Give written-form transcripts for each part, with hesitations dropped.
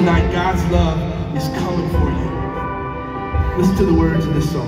tonight, God's love is coming for you. Listen to the words of this song.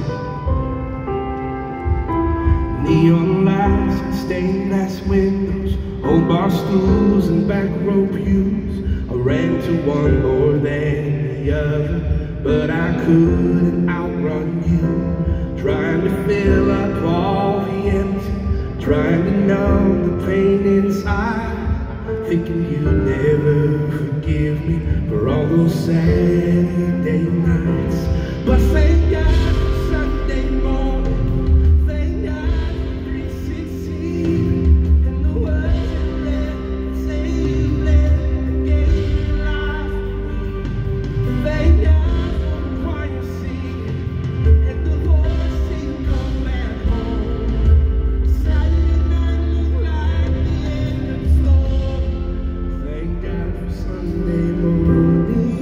Neon lights and stained glass windows, old bar stools and back row pews. I ran to one more than the other, but I couldn't outrun you. Trying to fill up all the empty, trying to numb the pain inside, thinking you'd never forgive me for all those Saturday nights. But thank God for Sunday morning, thank God for 316, and the words you read, say you left, gave your life for me. Thank God for the choir singing, and the voice singing, come back home. Saturday night looked like the end of the storm. Thank God for Sunday morning.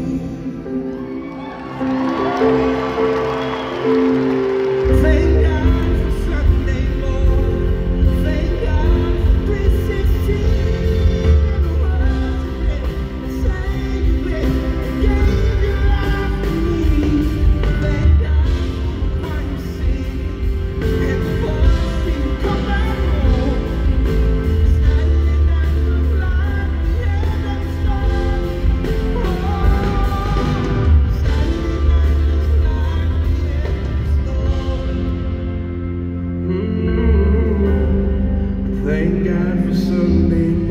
Thank God for Sunday morning. Thank God for 316. And the words you read, say you read, gave your life for me. Thank God for the choir singing, and the voice singing, come back home. Saturday night looked like the end of the storm. Saturday night looked like the end of the storm. Thank God for Sunday